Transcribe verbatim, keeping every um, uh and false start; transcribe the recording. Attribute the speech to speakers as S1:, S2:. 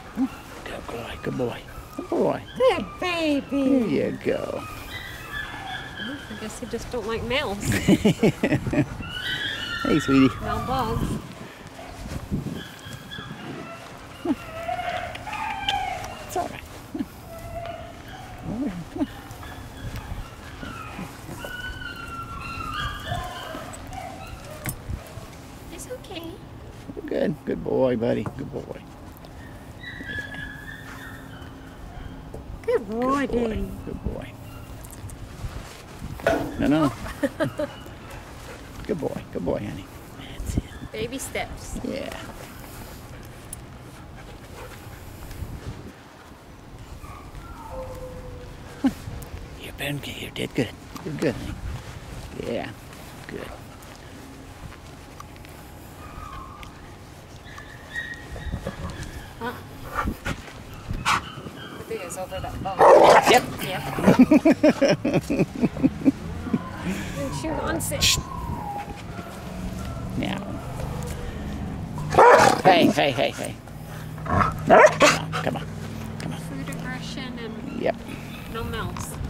S1: Good boy, good boy, good boy.
S2: Good baby.
S1: There you go.
S2: I guess you just don't like males.
S1: Hey, sweetie.
S2: No bugs.
S1: It's all right.
S2: It's okay.
S1: Good, good boy, buddy. Good boy.
S2: Good boy,
S1: Good boy.
S2: Daddy.
S1: Good boy. No, no. Good boy. Good boy, honey. That's it.
S2: Baby steps.
S1: Yeah. You're been good. You did good. You're good, honey. Yeah. Good.
S2: Huh? I think it's over that bone.
S1: Yep.
S2: Yep. And she wants it.
S1: Now. Hey, hey, hey, hey. Come on, come on. Come on.
S2: Food aggression and
S1: Yep.
S2: no mouse.